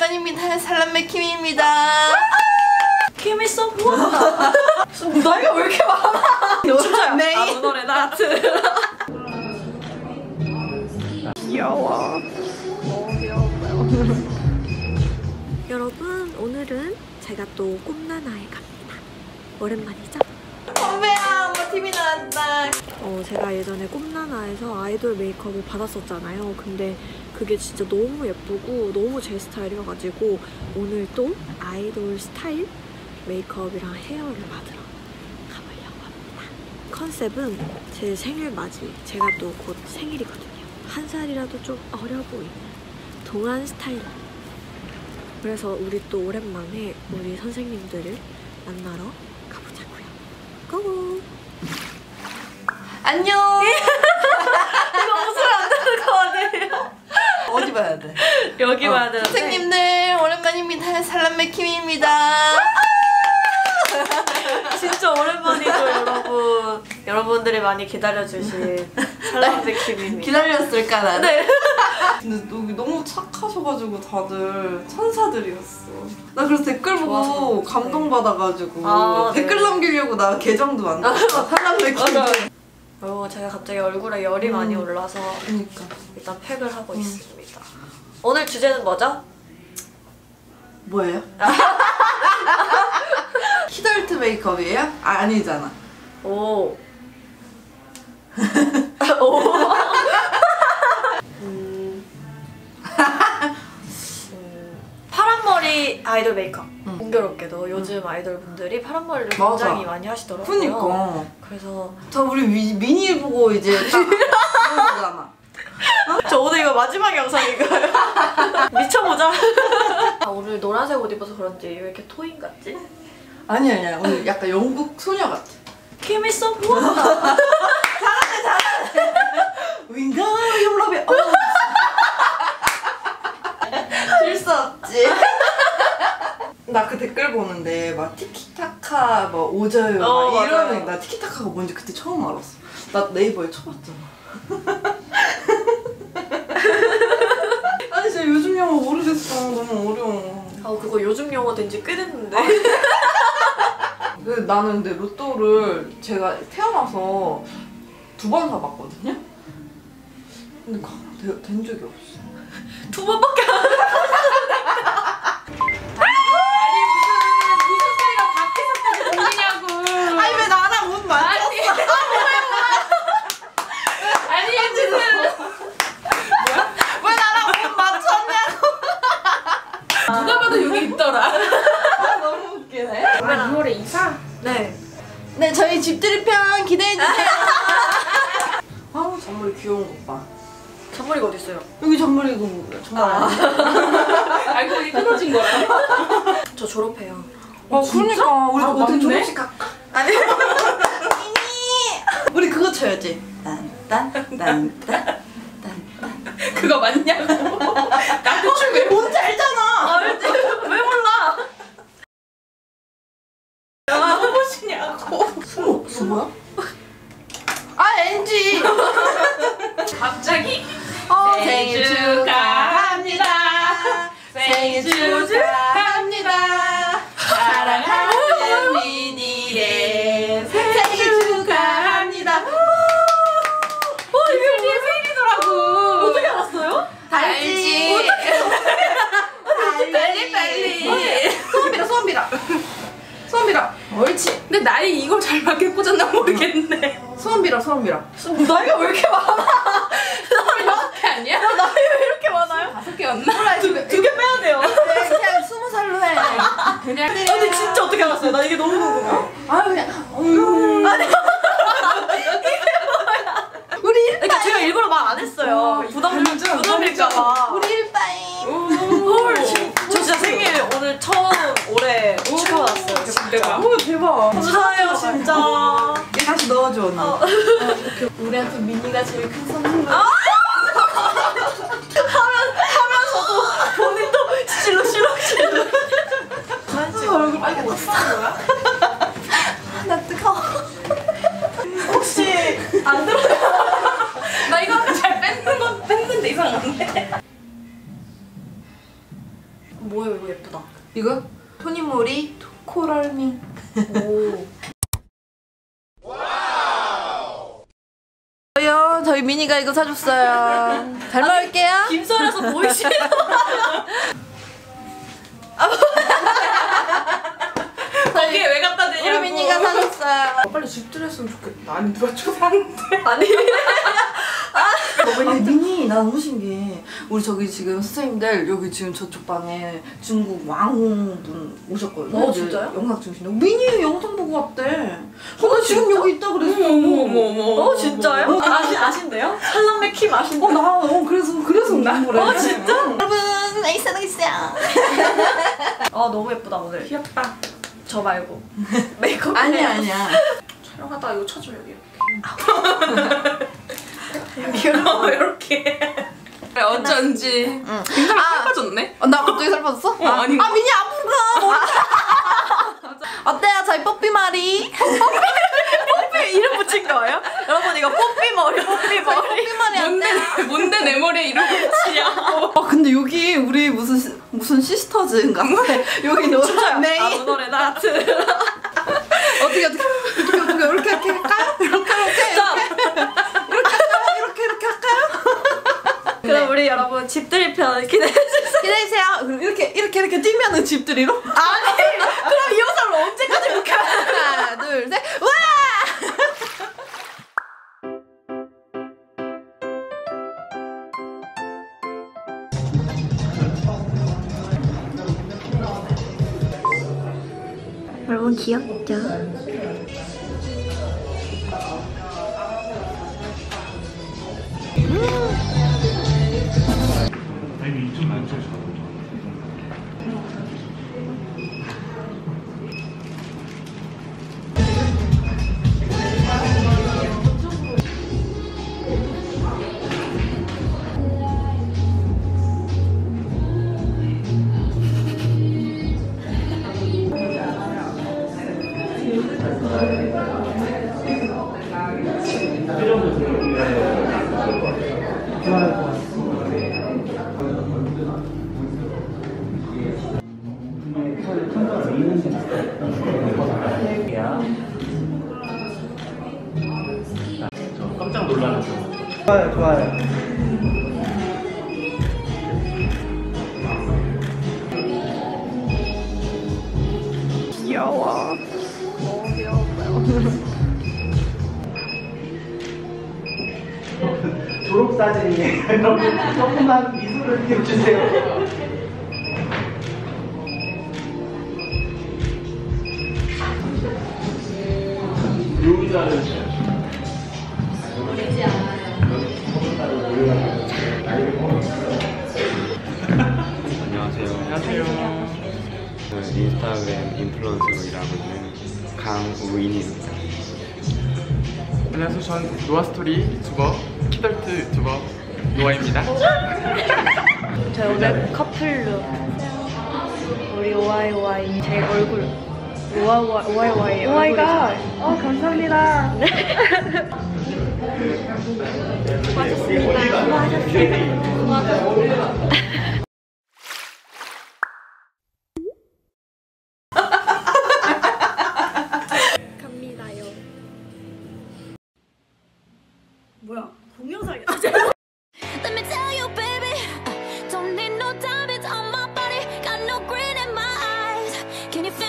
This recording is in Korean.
오랜만입니다. 살람매 킴입니다. 킴이 썸보다 나이가 왜 이렇게 많아? 진짜야. 메인. 아무 노래나 하트. 귀여워. 여러분, 오늘은 제가 또 꿈나나에 갑니다. 오랜만이죠? 선배야, 엄마 TV 나왔다. 제가 예전에 꿈나나에서 아이돌 메이크업을 받았었잖아요. 근데 그게 진짜 너무 예쁘고 너무 제 스타일이어가지고 오늘 또 아이돌 스타일 메이크업이랑 헤어를 받으러 가보려고 합니다. 컨셉은 제 생일 맞이, 제가 또 곧 생일이거든요. 한 살이라도 좀 어려 보이는 동안 스타일. 그래서 우리 또 오랜만에 우리 선생님들을 만나러 가보자고요. 고고! 안녕. 이거 웃으면 안 되는 거 아니에요? 어디 봐야 돼? 여기 봐야 되는데. 선생님들 오랜만입니다. 살람매 킴입니다. 진짜 오랜만이죠, 여러분. 여러분들이 많이 기다려주신 살람매 킴입니다. 기다렸을까 나는? 네. 근데 여기 너무 착하셔가지고 다들 천사들이었어. 나 그래서 댓글 보고 좋아서. 감동받아가지고 아, 댓글 네. 남기려고 나 계정도 만들었어. 살람매 킴. 제가 갑자기 얼굴에 열이 많이 올라서 그니까. 일단 팩을 하고 있습니다. 오늘 주제는 뭐죠? 뭐예요? 키덜트 메이크업이에요? 아, 아니잖아. 오. 파란머리 아이돌 메이크업. 공교롭게도 요즘 아이돌 분들이 파란 머리를 맞아. 굉장히 많이 하시더라고요. 그니까. 그래서 저 우리 미니 보고 이제 딱 보잖아. 저 오늘 이거 마지막 영상인가요? 미쳐보자. 오늘 노란색 옷 입어서 그런지 왜 이렇게 토인 같지? 아니야. 오늘 약간 영국 소녀 같아. 킴이 썸보다. 잘하네. 윙가리움 러브. 실수 없지. 나 그 댓글 보는데 막 티키타카 뭐 오져요 막 이러는. 나 티키타카가 뭔지 그때 처음 알았어. 나 네이버에 쳐봤잖아. 아니 진짜 요즘 영어 모르겠어. 너무 어려워. 그거 요즘 영어 된 지 꽤 됐는데. 나는 근데 로또를 제가 태어나서 2번 사봤거든요? 근데 된 적이 없어. 2번밖에 안 해. 아니 왜 나랑 옷 맞췄어? 아니 지금 왜 나랑 옷 맞췄냐고. 누가 봐도 여기 있더라. 너무 웃기네. 2월에 이사? 네. 네, 저희 집들이 편 기대해주세요. 아우 잔머리 귀여운 것 봐. 잔머리가 어딨어요? 여기 잔머리 이거 뭐야? 정말 알고 보니 끊어진 거라. 저 졸업해요. 그러니까 우리 어떻게 맞네? 조금씩 갈까? 아니 우리 그거 쳐야지. 딴딴딴딴 그거 맞냐고. 나도 왜 뭔지 알잖아. 왜 몰라? 해보시냐고. 뭐야? 아 NG. 갑자기? 생일 축하합니다. 생일 축하합니다. 사랑하는 미니의 생일 축하합니다. 이게 내 생일이더라고. 어떻게 알았어요? 알지. 빨리. 소원 빌어. 옳지. 근데 나이 이걸 잘 맞게 꽂았나 모르겠네. 소원 빌어. 나이가 왜 이렇게 많아? 몇 개 아니야? 나이 왜 이렇게 많아요? 5개였나? 몰라, 두 개 빼야 돼요. 그냥 20살로 해. 그냥. 근데 진짜 어떻게 알았어요? 나 이게 너무 궁금해. 아 그냥. 아니. 우리 일빠잉. 그러니까 제가 일부러 말 안 했어요. 부담일까봐. 우리 일빠잉. 헐, 저 진짜 생일 오늘 처음 올해 축하받았어요. 진짜. 오 대박. 감사해요, 진짜. 얘 다시 넣어줘 언니. 우리한테 미니가 제일 큰 선물이야. 하면서도 본인도 실룩실룩. 얼굴 빨개졌어. 뭐야? 나 뜨거워. 혹시 안 들어요? 나 이거 아까 잘 뺐는데 이상한데? 뭐예요? 이거 예쁘다. 이거? 토니모리 코랄밍. 오. 저희 미니가 이거 사줬어요. 잘 먹을게요. 김설에서 보이시는 거기에 왜 갖다 대냐고. 우리 미니가 사줬어요. 빨리 집들 했으면 좋겠다. 아니 누가 초사한테. 아니. 아니 미니 나 너무 신기해. 우리 저기 지금 선생님들 여기 지금 저쪽 방에 중국 왕분 오셨거든요. 진짜요? 영상 중심으로 미니 영상 보고 왔대. 나 지금 여기 있다 그랬어. 어머. 진짜요? 아신대요? 살람메 킴 아신대요? 나 그래서 온 거래. 진짜? 여러분 나이스. 너무 예쁘다 오늘. 귀엽다. 저 말고 메이크업. 아니야. 촬영하다 이거 쳐줘 여기. 이렇게. 어쩐지. 굉장히 예뻐졌네. 나 갑자기 살 빠졌어? 아니. 미니 아프구나. 어때요 저희 뽀삐 머리? 뽀삐 이름 붙인 거예요? 여러분 이거 뽀삐 머리. 뽀삐 머리 어때요? 뭔데 내 머리에 이런 거 붙이냐고. 근데 여기 우리 무슨 시스터즈인가? 여기 노래 메인. 아무 노래나 하트. 어떻게 이렇게 할까요? 이렇게 할까요? 그럼 우리 여러분 집들이 편 기대해주세요. 기다리세요. 그럼 이렇게 뛰면은 집들이로? 아니 그럼 이 영상을 언제까지 볼까? 하나 둘 셋 와! 여러분 귀엽죠? 깜짝 놀라는 좋아요. 귀여워. 너무 귀여워요. 졸업사진이에요. 조금만 미소를 띄워주세요. 안녕하세요. 저는 인스타그램 인플루언서로 일하고 있는 강우인입니다. 안녕하세요. 전 노아스토리 유튜버, 키덜트 유튜버 노아입니다. 저희 오늘 커플룩. 우리 오아이오아이 제 얼굴. 오아이오아이 오마이갓. 감사합니다. 수고하셨습니다. 갑니다요. 뭐야? 동영상이야. Let me tell you, baby, don't need no diamonds on my body, got no grin in my eyes. Can you feel